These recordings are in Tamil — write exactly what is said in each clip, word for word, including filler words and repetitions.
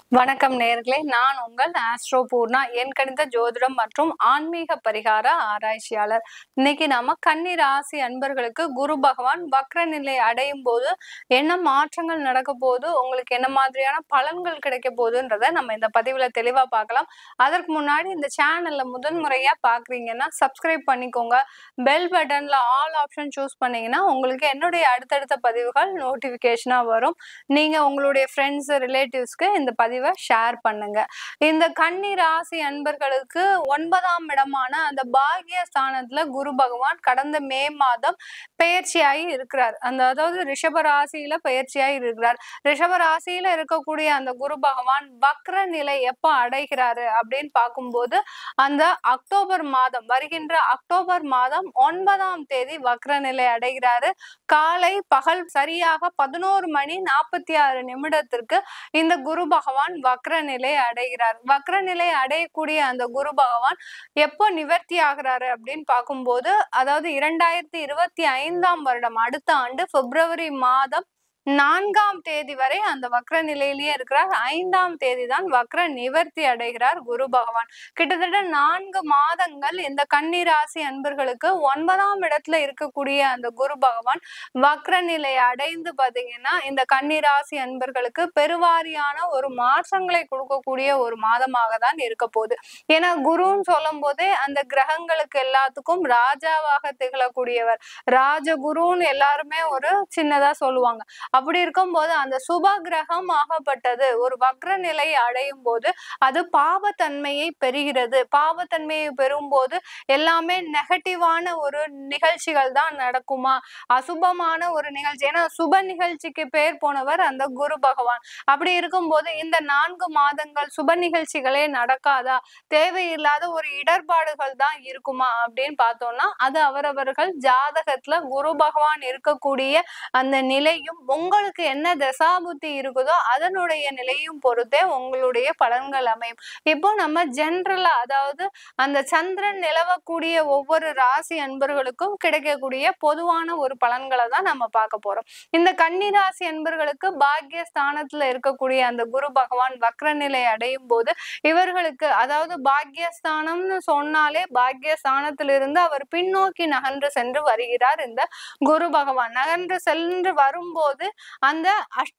வணக்கம் நேயர்களே, நான் உங்கள் ஆஸ்ட்ரோ பூர்ணா, என் கணித ஜோதிடம் மற்றும் ஆன்மீக பரிகார ஆராய்ச்சியாளர். இன்னைக்கு நாம கன்னி ராசி அன்பர்களுக்கு குரு பகவான் வக்ர நிலை அடையும் போது என்ன மாற்றங்கள் நடக்க போது, உங்களுக்கு என்ன மாதிரியான பலன்கள் கிடைக்க போகுதுன்றத நம்ம இந்த பதிவுல தெளிவா பார்க்கலாம். அதற்கு முன்னாடி இந்த சேனல்ல முதன் முறையா பாக்குறீங்கன்னா சப்ஸ்கிரைப் பண்ணிக்கோங்க. பெல் பட்டன்ல ஆல் ஆப்ஷன் சூஸ் பண்ணீங்கன்னா உங்களுக்கு என்னுடைய அடுத்தடுத்த பதிவுகள் நோட்டிபிகேஷனா வரும். நீங்க உங்களுடைய ஃப்ரெண்ட்ஸ் ரிலேட்டிவ்ஸ்க்கு இந்த பதிவு ஷேர் பண்ணுங்க. இந்த கன்னி ராசி அன்பர்களுக்கு ஒன்பதாம் இடமான அந்த பாக்கிய ஸ்தானத்துல குரு பகவான் கடந்த மே மாதம் பெயர்ச்சியாகி இருக்கிறார். அந்த அதாவது ரிஷப ராசியில பெயர்ச்சியாகி இருக்கிறார். ரிஷப ராசியில இருக்கக்கூடிய அந்த குரு பகவான் வக்ர நிலை எப்ப அடைகிறாரு அப்படின்னு பார்க்கும்போது அந்த அக்டோபர் மாதம் வருகின்ற அக்டோபர் மாதம் ஒன்பதாம் தேதி வக்ர நிலை அடைகிறாரு. காலை பகல் சரியாக பதினோரு மணி நாற்பத்தி ஆறு நிமிடத்திற்கு இந்த குரு பகவான் வக்ர நிலை அடைகிறார். வக்ர நிலை அடையக்கூடிய அந்த குரு பகவான் எப்போ நிவர்த்தி ஆகிறாரு அப்படின்னு பார்க்கும்போது அதாவது இரண்டாயிரத்தி இருபத்தி ஐந்தாம் வருடம் அடுத்த ஆண்டு பிப்ரவரி மாதம் நான்காம் தேதி வரை அந்த வக்ர நிலையிலேயே இருக்கிறார். ஐந்தாம் தேதி தான் வக்ர நிவர்த்தி அடைகிறார் குரு பகவான். கிட்டத்தட்ட நான்கு மாதங்கள் இந்த கன்னி ராசி அன்பர்களுக்கு ஒன்பதாம் இடத்துல இருக்கக்கூடிய அந்த குரு பகவான் வக்ர நிலை அடைந்து பாத்தீங்கன்னா இந்த கன்னி ராசி அன்பர்களுக்கு பெருவாரியான ஒரு மாற்றங்களை கொடுக்கக்கூடிய ஒரு மாதமாக தான் இருக்க போகுது. ஏன்னா குருன்னு சொல்லும் போதே அந்த கிரகங்களுக்கு எல்லாத்துக்கும் ராஜாவாக திகழக்கூடியவர், ராஜகுருன்னு எல்லாருமே ஒரு சின்னதா சொல்லுவாங்க. அப்படி இருக்கும் போது அந்த சுப கிரகம் ஆகப்பட்டது ஒரு வக்ர நிலை அடையும் போது அது பாவத்தன்மையை பெறுகிறது. பாவத்தன்மையை பெறும் போது எல்லாமே நெகட்டிவான ஒரு நிகழ்ச்சிகள் தான் நடக்குமா, அசுபமான ஒரு நிகழ்ச்சி. ஏன்னா சுப நிகழ்ச்சிக்கு பேர் போனவர் அந்த குரு பகவான். அப்படி இருக்கும் போது இந்த நான்கு மாதங்கள் சுப நிகழ்ச்சிகளே நடக்காதா, தேவையில்லாத ஒரு இடர்பாடுகள் தான் இருக்குமா அப்படின்னு பார்த்தோம்னா அது அவரவர்கள் ஜாதகத்துல குரு பகவான் இருக்கக்கூடிய அந்த நிலையும் உங்களுக்கு என்ன தசாபுத்தி இருக்குதோ அதனுடைய நிலையும் பொறுத்தே உங்களுடைய பலன்கள் அமையும். இப்போ நம்ம ஜென்ரலா அதாவது அந்த சந்திரன் நிலவக்கூடிய ஒவ்வொரு ராசி அன்பர்களுக்கும் கிடைக்கக்கூடிய பொதுவான ஒரு பலன்களை தான் நம்ம பார்க்க போறோம். இந்த கன்னி ராசி அன்பர்களுக்கு பாக்கிய ஸ்தானத்துல இருக்கக்கூடிய அந்த குரு பகவான் வக்ர நிலை அடையும் போது இவர்களுக்கு அதாவது பாக்கியஸ்தானம்னு சொன்னாலே பாக்கியஸ்தானத்திலிருந்து அவர் பின்னோக்கி நகன்று சென்று வருகிறார். இந்த குரு பகவான் நகன்று சென்று வரும்போது அந்த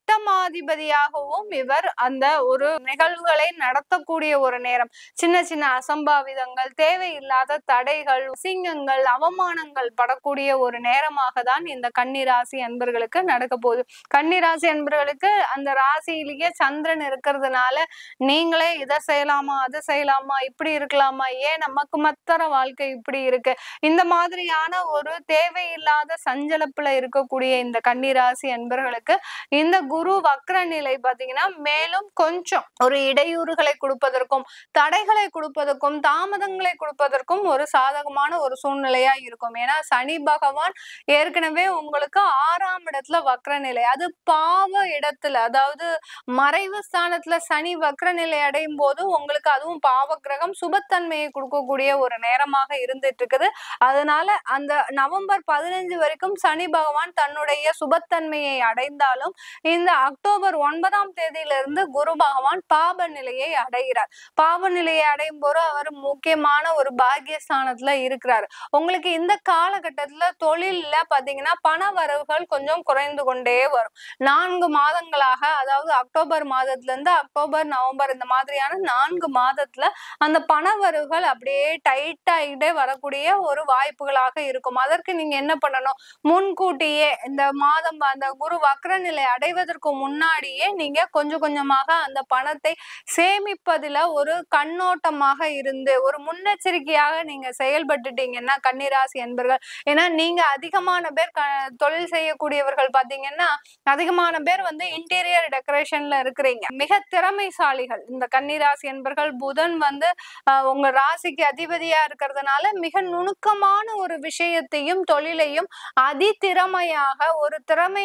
அஷ்டமாதிபதியாகவும் இவர் அந்த ஒரு நிகழ்வுகளை நடத்தக்கூடிய ஒரு நேரம். சின்ன சின்ன அசம்பாவிதங்கள், தேவையில்லாத தடைகள், சிங்கங்கள், அவமானங்கள் படக்கூடிய ஒரு நேரமாக தான் இந்த கன்னி ராசி அன்பர்களுக்கு நடக்க போகுது. கன்னி ராசி அன்பர்களுக்கு அந்த ராசியிலேயே சந்திரன் இருக்கிறதுனால நீங்களே இதை செய்யலாமா, அதை செய்யலாமா, இப்படி இருக்கலாமா, ஏன் நமக்கு மத்தர வாழ்க்கை இப்படி இருக்கு, இந்த மாதிரியான ஒரு தேவையில்லாத சஞ்சலப்புல இருக்கக்கூடிய இந்த கன்னி ராசி அன்பர்களுக்கு இந்த குரு வக்ர நிலை பாத்தீங்கன்னா மேலும் கொஞ்சம் ஒரு இடையூறுகளை கொடுப்பதற்கும் தடைகளை கொடுப்பதற்கும் தாமதங்களை கொடுப்பதற்கும் ஒரு சாதகமான ஒரு சூழ்நிலையா இருக்கும். ஏன்னா சனி பகவான் ஏற்கனவே உங்களுக்கு ஆறாம் இடத்துல வக்ர நிலை, அது பாவ இடத்துல அதாவது மறைவு ஸ்தானத்துல சனி வக்ர நிலை அடையும் போது உங்களுக்கு அதுவும் பாவ கிரகம் சுபத்தன்மையை கொடுக்கக்கூடிய ஒரு நேரமாக இருந்துட்டு இருக்குது. அதனால அந்த நவம்பர் பதினஞ்சு வரைக்கும் சனி பகவான் தன்னுடைய சுபத்தன்மையை அடைந்தாலும் இந்த அக்டோபர் ஒன்பதாம் தேதியிலிருந்து குரு பகவான் பாப நிலையை அடைகிறார். பாப நிலையை அடையும் போது அவர் முக்கியமான ஒரு பாக்கியஸ்தானத்துல இருக்கிறார். உங்களுக்கு இந்த காலகட்டத்துல தொழில்ல பாத்தீங்கன்னா பண வரவுகள் கொஞ்சம் குறைந்து கொண்டே வரும். நான்கு மாதங்களாக அதாவது அக்டோபர் மாதத்துல இருந்து அக்டோபர் நவம்பர் இந்த மாதிரியான நான்கு மாதத்துல அந்த பண வரவுகள் அப்படியே டைட் ஆகிட்டே வரக்கூடிய ஒரு வாய்ப்புகளாக இருக்கும். அதற்கு நீங்க என்ன பண்ணணும், முன்கூட்டியே இந்த மாதம் அந்த குரு வக்ர நிலை அடைவதற்கு முன்னாடியே நீங்க கொஞ்சம் கொஞ்சமாக அந்த பணத்தை சேமிப்பதில் ஒரு கண்ணோட்டமாக இருந்து ஒரு முன்னெச்சரிக்கையாக நீங்க செயல்பட்டுட்டீங்கன்னா கன்னிராசி என்பர்கள், ஏன்னா நீங்க அதிகமான பேர் தொழில் செய்யக்கூடியவர்கள் பாத்தீங்கன்னா அதிகமான பேர் வந்து இன்டீரியர் டெக்கரேஷன்ல இருக்கிறீங்க, மிக திறமைசாலிகள். இந்த கன்னிராசி என்பர்கள் புதன் வந்து உங்க ராசிக்கு அதிபதியா இருக்கிறதுனால மிக நுணுக்கமான ஒரு விஷயத்தையும் தொழிலையும் அதிதிறமையாக ஒரு திறமையோடு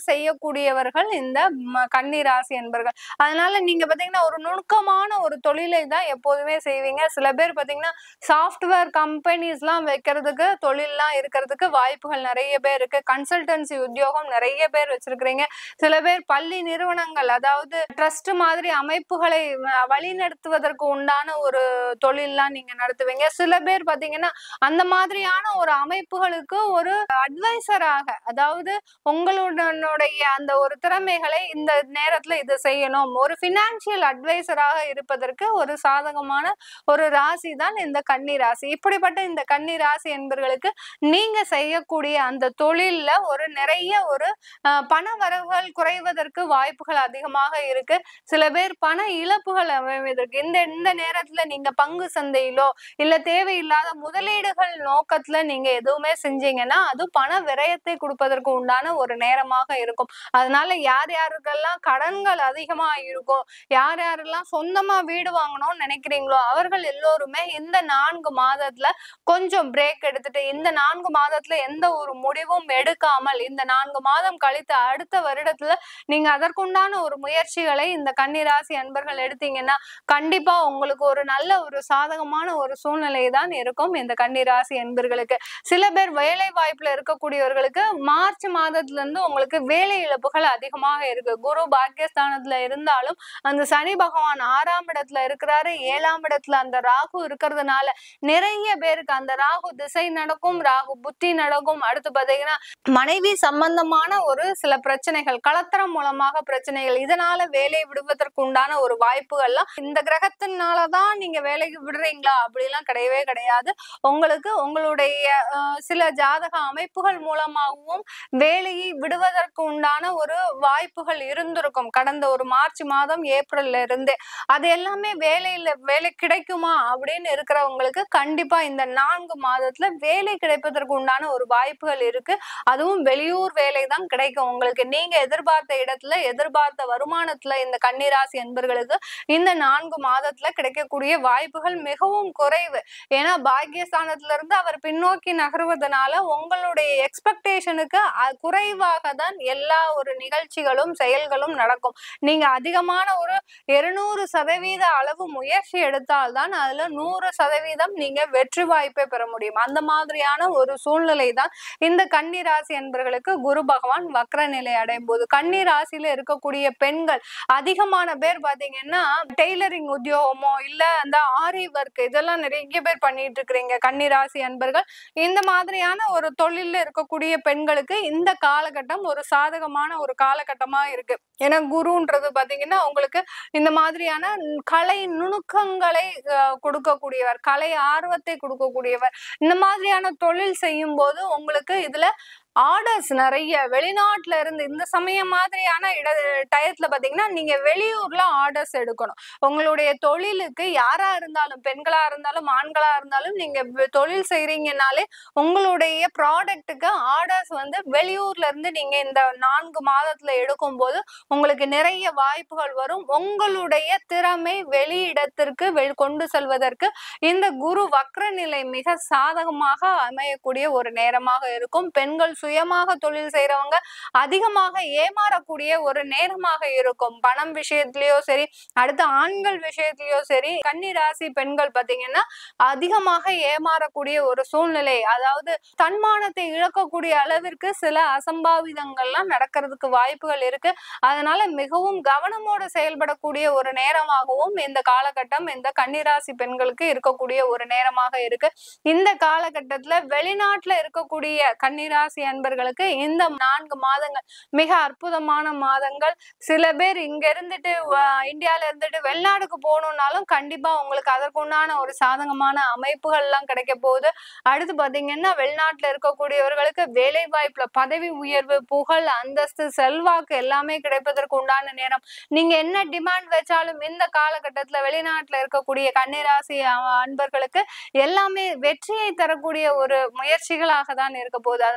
செய்யக்கூடியவர்கள் இந்த கன்னிராசி என்பர்கள். அதனால நீங்க பாத்தீங்கன்னா ஒரு நுணுக்கமான ஒரு தொழிலை தான் எப்போதுமே செய்வீங்க. சில பேர் பாத்தீங்கன்னா சாஃப்ட்வேர் கம்பெனிஸ் எல்லாம் வைக்கிறதுக்கு தொழில்லாம் இருக்கிறதுக்கு வாய்ப்புகள் நிறைய பேர் இருக்கு. கன்சல்டன்சி உத்தியோகம் நிறைய பேர் வச்சிருக்கிறீங்க. சில பேர் பள்ளி நிறுவனங்கள், அதாவது ட்ரஸ்ட் மாதிரி அமைப்புகளை வழிநடத்துவதற்கு உண்டான ஒரு தொழில்லாம் நீங்க நடத்துவீங்க. சில பேர் பாத்தீங்கன்னா அந்த மாதிரியான ஒரு அமைப்புகளுக்கு ஒரு அட்வைசராக, அதாவது உங்களுடைய அந்த ஒரு திறமைகளை இந்த நேரத்துல இது செய்யணும், ஒரு பினான்சியல் அட்வைசராக இருப்பதற்கு ஒரு சாதகமான ஒரு ராசி தான் இந்த கன்னி ராசி. இப்படிப்பட்ட இந்த கன்னி ராசி என்பவர்களுக்கு நீங்க செய்யக்கூடிய அந்த தொழில்ல ஒரு நிறைய ஒரு பண வரவுகள் குறைவதற்கு வாய்ப்புகள் அதிகமாக இருக்கு. சில பேர் பண இழப்புகள் அமைவதற்கு இந்த இந்த நேரத்துல நீங்க பங்கு சந்தையிலோ இல்ல தேவையில்லாத முதலீடுகள் நோக்கத்துல நீங்க எதுவுமே செஞ்சீங்கன்னா அது பண விரயத்தை கொடுப்பதற்கு உண்டான ஒரு நேரமாக இருக்கும். அதனால யார் யாருக்கெல்லாம் கடன்கள் அதிகமா இருக்கும், யார் யாரெல்லாம் சொந்தமா வீடு வாங்கணும்னு நினைக்கிறீங்களோ அவர்கள் எல்லோருமே இந்த நான்கு மாதத்துல கொஞ்சம் பிரேக் எடுத்துட்டு, இந்த நான்கு மாதத்துல எந்த ஒரு முடிவும் எடுக்காமல் இந்த நான்கு மாதம் கழித்து அடுத்த வருடத்துல நீங்க அதற்குண்டான ஒரு முயற்சிகளை இந்த கன்னிராசி அன்பர்கள் எடுத்தீங்கன்னா கண்டிப்பா உங்களுக்கு ஒரு நல்ல ஒரு சாதகமான ஒரு சூழ்நிலை தான் இருக்கும் இந்த கன்னிராசி என்பர்களுக்கு. சில பேர் வேலை வாய்ப்புல இருக்கக்கூடியவர்களுக்கு மார்ச் மாதத்துல இருந்து உங்களுக்கு வேலை இழப்புகள் அதிகமாக இருக்கு. குரு பாக்கியஸ்தானத்துல இருந்தாலும் அந்த சனி பகவான் ஆறாம் இடத்துல இருக்கிறாரு, ஏழாம் இடத்துல அந்த ராகு இருக்கிறதுனால நிறைய பேருக்கு அந்த ராகு திசை நடக்கும், ராகு புத்தி நடக்கும். அடுத்து பாத்தீங்கன்னா மனைவி சம்பந்தமான ஒரு சில பிரச்சனைகள், கலத்தரம் மூலமாக பிரச்சனைகள், இதனால வேலை விடுவதற்கு உண்டான ஒரு வாய்ப்புகள்லாம் இந்த கிரகத்தினாலதான் நீங்க வேலைக்கு விடுறீங்களா அப்படிலாம் கிடையவே கிடையாது. உங்களுக்கு உங்களுடைய சில ஜாதக அமைப்புகள் மூலமாகவும் வேலையை விடுவதற்கு உண்டான ஒரு வாய்ப்புகள் இருந்திருக்கும் கடந்த ஒரு மார்ச் மாதம் ஏப்ரல்ல இருந்தே. அது எல்லாமே வேலையில வேலை கிடைக்குமா அப்படின்னு இருக்கிறவங்களுக்கு கண்டிப்பா இந்த நான்கு மாதத்துல வேலை கிடைப்பதற்கு உண்டான ஒரு வாய்ப்புகள் இருக்கு. அதுவும் வெளியூர் வேலை தான் கிடைக்கும் உங்களுக்கு. நீங்க எதிர்பார்த்த இடத்துல எதிர்பார்த்த வருமானத்துல இந்த கன்னிராசி என்பர்களுக்கு இந்த நான்கு மாதத்துல கிடைக்கக்கூடிய வாய்ப்புகள் மிகவும் குறைவு. ஏன்னா பாக்கியஸ்தானத்துல இருந்து அவர் பின்னோக்கி நகர்வதனால உங்களுடைய எக்ஸ்பெக்டேஷனுக்கு குறைவாக தான் எல்லா ஒரு நிகழ்ச்சிகளும் செயல்களும் நடக்கும். நீங்க அதிகமான ஒரு இருநூறு சதவீத அளவு முயற்சி எடுத்தால்தான் அதுல நூறு சதவீதம் நீங்க வெற்றி வாய்ப்பை பெற முடியும். அந்த மாதிரியான ஒரு சூழ்நிலை தான் இந்த கன்னி ராசி என்பவர்களுக்கு குரு பகவான் வக்ர நிலை அடையும் போது. கன்னி ராசியில இருக்கக்கூடிய பெண்கள் அதிகமான பேர் பாத்தீங்கன்னா டெய்லரிங் உத்தியோகமோ இல்ல அந்த ஆரி ஒர்க் இதெல்லாம் நிறைய பேர் பண்ணிட்டு இருக்கிறீங்க கன்னி ராசி அன்பர்கள். இந்த மாதிரியான ஒரு தொழில இருக்கக்கூடிய பெண்களுக்கு இந்த காலகட்டம் ஒரு சாதகமான ஒரு காலகட்டமா இருக்கு. ஏன்னா குருன்றது பாத்தீங்கன்னா உங்களுக்கு இந்த மாதிரியான கலை நுணுக்கங்களை கொடுக்கக்கூடியவர், கலை ஆர்வத்தை கொடுக்கக்கூடியவர். இந்த மாதிரியான தொழில் செய்யும் போது உங்களுக்கு இதுல ஆர்டர்ஸ் நிறைய வெளிநாட்டுல இருந்து இந்த சமயம் மாதிரியான இட டயத்துல பாத்தீங்கன்னா நீங்க வெளியூர்ல ஆர்டர்ஸ் எடுக்கணும். உங்களுடைய தொழிலுக்கு யாரா இருந்தாலும், பெண்களா இருந்தாலும் ஆண்களா இருந்தாலும், நீங்க தொழில் செய்றீங்கன்னாலே உங்களுடைய ப்ராடக்ட்டுக்கு ஆர்டர்ஸ் வந்து வெளியூர்ல இருந்து நீங்க இந்த நான்கு மாதத்துல எடுக்கும் போது உங்களுக்கு நிறைய வாய்ப்புகள் வரும். உங்களுடைய திறமை வெளியிடத்திற்கு கொண்டு செல்வதற்கு இந்த குரு வக்ர நிலை மிக சாதகமாக அமையக்கூடிய ஒரு நேரமாக இருக்கும். பெண்கள் சுயமாக தொழில் செய்யறவங்க அதிகமாக ஏமாறக்கூடிய ஒரு நேரமாக இருக்கும். பணம் விஷயத்திலயோ சரி, அடுத்த ஆண்கள் விஷயத்திலயோ சரி, கன்னி ராசி பெண்கள் பாத்தீங்கன்னா அதிகமாக ஏமாறக்கூடிய ஒரு சூழ்நிலை, அதாவது தன்மானத்தை இழக்கக்கூடிய அளவிற்கு சில அசம்பாவிதங்கள்லாம் நடக்கிறதுக்கு வாய்ப்புகள் இருக்கு. அதனால மிகவும் கவனமோடு செயல்படக்கூடிய ஒரு நேரமாகவும் இந்த காலகட்டம் இந்த கன்னிராசி பெண்களுக்கு இருக்கக்கூடிய ஒரு நேரமாக இருக்கு. இந்த காலகட்டத்துல வெளிநாட்டுல இருக்கக்கூடிய கன்னிராசி அன்பர்களுக்கு இந்த நான்கு மாதங்கள் மிக அற்புதமான மாதங்கள். சில பேர் இங்க இருந்துட்டு இந்தியால இருந்துட்டு வெளிநாடுக்கு போகணும்னாலும் கண்டிப்பா உங்களுக்கு அதற்குண்டான ஒரு சாதகமான அமைப்புகள் எல்லாம் கிடைக்க போகுது. அடுத்து பாத்தீங்கன்னா வெளிநாட்டுல இருக்கக்கூடியவர்களுக்கு வேலை வாய்ப்புல பதவி உயர்வு, புகழ், அந்தஸ்து, செல்வாக்கு எல்லாமே கிடைப்பதற்கு உண்டான நேரம். நீங்க என்ன டிமாண்ட் வச்சாலும் இந்த காலகட்டத்துல வெளிநாட்டுல இருக்கக்கூடிய கன்னிராசி அன்பர்களுக்கு எல்லாமே வெற்றியை தரக்கூடிய ஒரு முயற்சிகளாக தான் இருக்க போகுது. அதனால வெளி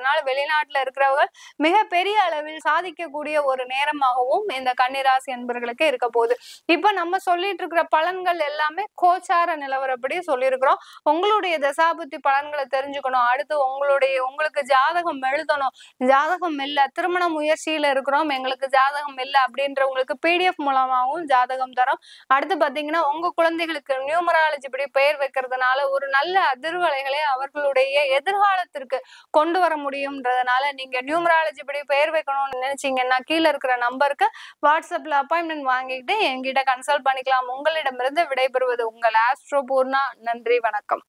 வெளிநாட்டுல இருக்கிறவங்க மிகப்பெரிய அளவில் சாதிக்கக்கூடிய ஒரு நேரமாகவும் இந்த கன்னிராசி அன்பர்களுக்கு இருக்க போகுது. இப்ப நம்ம சொல்லிட்டு இருக்கிற பலன்கள் எல்லாமே கோச்சார நிலவரப்படி சொல்லியிருக்கிறோம். உங்களுடைய தசாபுத்தி பலன்களை தெரிஞ்சுக்கணும், அடுத்து உங்களுடைய உங்களுக்கு ஜாதகம் எழுதணும், ஜாதகம் இல்ல, திருமண முயற்சியில இருக்கிறோம், எங்களுக்கு ஜாதகம் இல்ல அப்படின்றவங்களுக்கு பிடிஎஃப் மூலமாகவும் ஜாதகம் தரோம். அடுத்து பாத்தீங்கன்னா உங்க குழந்தைகளுக்கு நியூமராலஜி படி பெயர் வைக்கிறதுனால ஒரு நல்ல அதிர்வலைகளை அவர்களுடைய எதிர்காலத்திற்கு கொண்டு வர முடியும்ன்றதுனால நீங்க நியூமராலஜி படி பெயர் வைக்கணும்னு நினைச்சீங்கன்னா கீழே இருக்கிற நம்பருக்கு வாட்ஸ்அப்ல அப்பாயின்மெண்ட் வாங்கிட்டு என்கிட்ட கன்சல்ட் பண்ணிக்கலாம். உங்களிடமிருந்து விடைபெறுவது உங்கள் ஆஸ்ட்ரோ பூர்ணா. நன்றி, வணக்கம்.